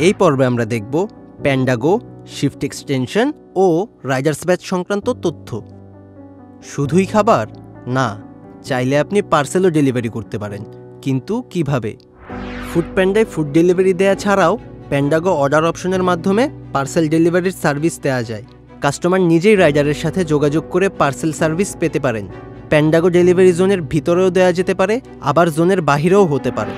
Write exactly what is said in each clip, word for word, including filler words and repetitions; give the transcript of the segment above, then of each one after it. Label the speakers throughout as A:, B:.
A: এই পর্বে আমরা দেখব প্যান্ডাগো, শিফট এক্সটেনশন ও রাইডার্স ব্যাচ সংক্রান্ত তথ্য। শুধুই খাবার না, চাইলে আপনি পার্সেলও ডেলিভারি করতে পারেন, কিন্তু কিভাবে? ফুডপ্যান্ডায় ফুড ডেলিভারি দেয়া ছাড়াও প্যান্ডাগো অর্ডার অপশনের মাধ্যমে পার্সেল ডেলিভারির সার্ভিস দেওয়া যায়। কাস্টমার নিজেই রাইডারের সাথে যোগাযোগ করে পার্সেল সার্ভিস পেতে পারেন। প্যান্ডাগো ডেলিভারি জোনের ভিতরেও দেওয়া যেতে পারে, আবার জোনের বাহিরেও হতে পারে।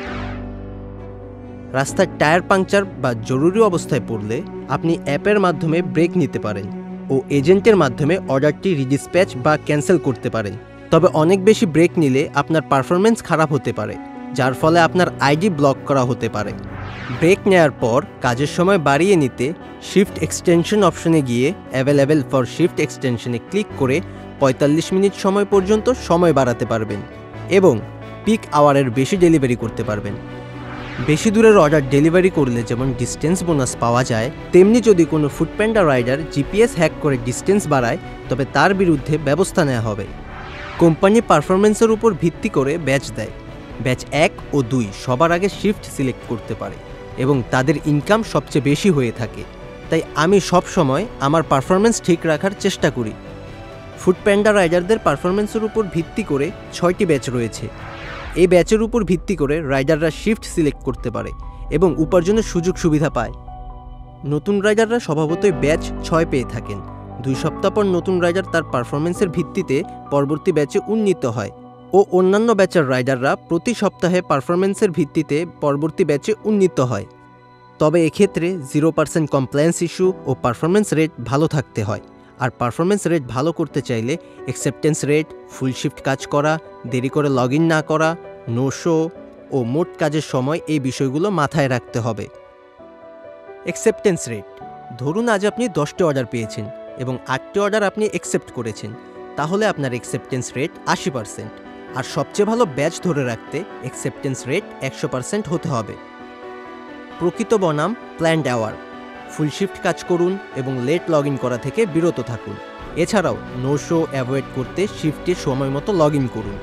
A: রাস্তার টায়ার পাংচার বা জরুরি অবস্থায় পড়লে আপনি অ্যাপের মাধ্যমে ব্রেক নিতে পারেন ও এজেন্টের মাধ্যমে অর্ডারটি রিডিসপ্যাচ বা ক্যান্সেল করতে পারেন। তবে অনেক বেশি ব্রেক নিলে আপনার পারফরমেন্স খারাপ হতে পারে, যার ফলে আপনার আইডি ব্লক করা হতে পারে। ব্রেক নেওয়ার পর কাজের সময় বাড়িয়ে নিতে শিফট এক্সটেনশন অপশনে গিয়ে অ্যাভেলেবেল ফর শিফট এক্সটেনশনে ক্লিক করে পঁয়তাল্লিশ মিনিট সময় পর্যন্ত সময় বাড়াতে পারবেন এবং পিক আওয়ারের বেশি ডেলিভারি করতে পারবেন। বেশি দূরের অর্ডার ডেলিভারি করলে যেমন ডিস্টেন্স বোনাস পাওয়া যায়, তেমনি যদি কোনো ফুডপ্যান্ডা রাইডার জিপিএস হ্যাক করে ডিস্টেন্স বাড়ায় তবে তার বিরুদ্ধে ব্যবস্থা নেওয়া হবে। কোম্পানি পারফরমেন্সের উপর ভিত্তি করে ব্যাচ দেয়। ব্যাচ এক ও দুই সবার আগে শিফট সিলেক্ট করতে পারে এবং তাদের ইনকাম সবচেয়ে বেশি হয়ে থাকে। তাই আমি সব সময় আমার পারফরমেন্স ঠিক রাখার চেষ্টা করি। ফুডপ্যান্ডা রাইডারদের পারফরমেন্সের উপর ভিত্তি করে ছয়টি ব্যাচ রয়েছে। এই ব্যাচের উপর ভিত্তি করে রাইডাররা শিফট সিলেক্ট করতে পারে এবং উপার্জনের সুযোগ সুবিধা পায়। নতুন রাইডাররা স্বভাবতই ব্যাচ ছয় পেয়ে থাকেন। দুই সপ্তাহ পর নতুন রাইডার তার পারফরমেন্সের ভিত্তিতে পরবর্তী ব্যাচে উন্নীত হয় ও অন্যান্য ব্যাচের রাইডাররা প্রতি সপ্তাহে পারফরমেন্সের ভিত্তিতে পরবর্তী ব্যাচে উন্নীত হয়। তবে এক্ষেত্রে জিরো পার্সেন্ট কমপ্লায়েন্স ইস্যু ও পারফরমেন্স রেট ভালো থাকতে হয়। আর পারফরমেন্স রেট ভালো করতে চাইলে অ্যাকসেপ্টেন্স রেট, ফুল শিফট কাজ করা, দেরি করে লগ ইন না করা, নো শো ও মোট কাজের সময় এই বিষয়গুলো মাথায় রাখতে হবে। অ্যাকসেপ্টেন্স রেট, ধরুন আজ আপনি দশটি অর্ডার পেয়েছেন এবং আটটি অর্ডার আপনি অ্যাকসেপ্ট করেছেন, তাহলে আপনার অ্যাকসেপ্টেন্স রেট আশি পার্সেন্ট। আর সবচেয়ে ভালো ব্যাচ ধরে রাখতে অ্যাকসেপ্টেন্স রেট একশো পার্সেন্ট হতে হবে। প্রকৃত বনাম প্ল্যান্ড আওয়ার, ফুল শিফট কাজ করুন এবং লেট লগ ইন করা থেকে বিরত থাকুন। এছাড়াও নো শো অ্যাভয়েড করতে শিফটে সময় মতো লগ ইন করুন।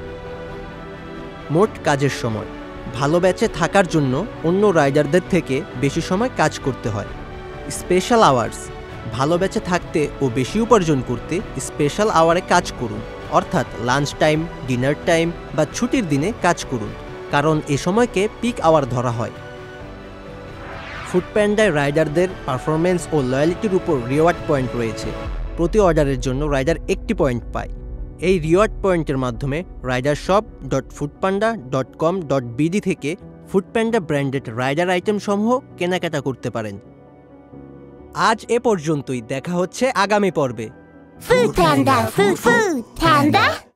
A: মোট কাজের সময়, ভালো ব্যাচে থাকার জন্য অন্য রাইডারদের থেকে বেশি সময় কাজ করতে হয়। স্পেশাল আওয়ার্স, ভালো ব্যাচে থাকতে ও বেশি উপার্জন করতে স্পেশাল আওয়ারে কাজ করুন, অর্থাৎ লাঞ্চ টাইম, ডিনার টাইম বা ছুটির দিনে কাজ করুন, কারণ এ সময়কে পিক আওয়ার ধরা হয়। ফুডপ্যান্ডায় রাইডারদের পারফরমেন্স ও লয়ালিটির উপর রিওয়ার্ড পয়েন্ট রয়েছে। প্রতি অর্ডারের জন্য রাইডার একটি পয়েন্ট পায়। এই রিওয়ার্ড পয়েন্টের মাধ্যমে rider shop dot Foodpanda dot com dot BD থেকে ফুডপ্যান্ডা ব্র্যান্ডেড রাইডার আইটেম সমূহ কেনাকাটা করতে পারেন। আজ এ পর্যন্তই, দেখা হচ্ছে আগামী পর্বে।
B: Foodpanda, food, food, panda.